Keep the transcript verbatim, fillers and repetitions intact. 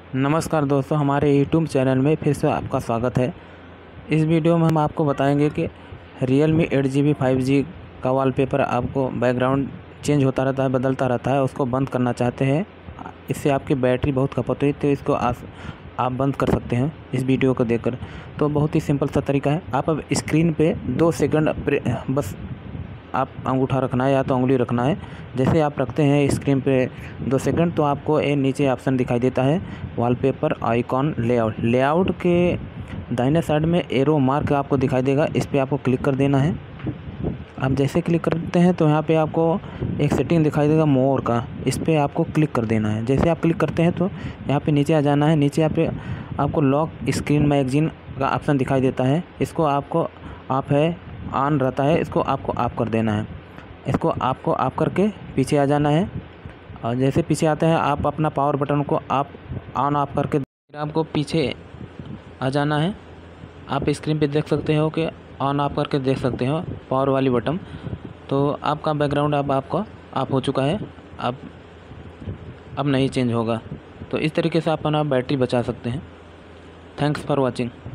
नमस्कार दोस्तों, हमारे यूट्यूब चैनल में फिर से आपका स्वागत है। इस वीडियो में हम आपको बताएंगे कि Realme eight G B five G का वॉलपेपर आपको बैकग्राउंड चेंज होता रहता है, बदलता रहता है, उसको बंद करना चाहते हैं। इससे आपकी बैटरी बहुत खपत होती है, तो इसको आप आप बंद कर सकते हैं इस वीडियो को देखकर। तो बहुत ही सिंपल सा तरीका है। आप अब स्क्रीन पे दो सेकंड बस आप अंगूठा रखना है या तो उंगली रखना है। जैसे आप रखते हैं स्क्रीन पे दो सेकंड, तो आपको ये नीचे ऑप्शन दिखाई देता है वॉलपेपर आइकॉन लेआउट। लेआउट के दाहिने साइड में एरो मार्क आपको दिखाई देगा, इस पर आपको क्लिक कर देना है। आप जैसे क्लिक करते हैं तो यहाँ पे आपको एक सेटिंग दिखाई देगा मोर का, इस पर आपको क्लिक कर देना है। जैसे आप क्लिक करते हैं तो यहाँ पे नीचे आ जाना है। नीचे यहाँ पे आपको लॉक स्क्रीन मैगजीन का ऑप्शन दिखाई देता है, इसको आपको आप है ऑन रहता है, इसको आपको ऑफ कर देना है। इसको आपको ऑफ करके पीछे आ जाना है, और जैसे पीछे आते हैं आप अपना पावर बटन को आप ऑन ऑफ करके फिर आपको पीछे आ जाना है। आप स्क्रीन पे देख सकते हो कि ऑन ऑफ करके देख सकते हो पावर वाली बटन। तो आपका बैकग्राउंड अब आपका ऑफ हो चुका है, अब अब नहीं चेंज होगा। तो इस तरीके से आप अपना बैटरी बचा सकते हैं। Thanks for watching.